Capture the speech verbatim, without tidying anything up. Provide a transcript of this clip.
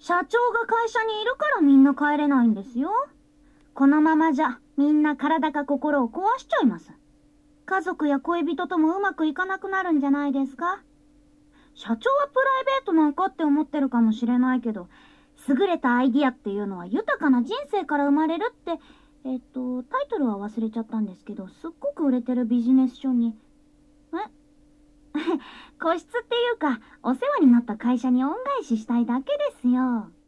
社長が会社にいるからみんな帰れないんですよ。このままじゃみんな体か心を壊しちゃいます。家族や恋人ともうまくいかなくなるんじゃないですか。社長はプライベートなんかって思ってるかもしれないけど、優れたアイディアっていうのは豊かな人生から生まれるって、えっと、タイトルは忘れちゃったんですけど、すっごく売れてるビジネス書に、え個室っていうか、お世話になった会社に恩返ししたいだけですよ。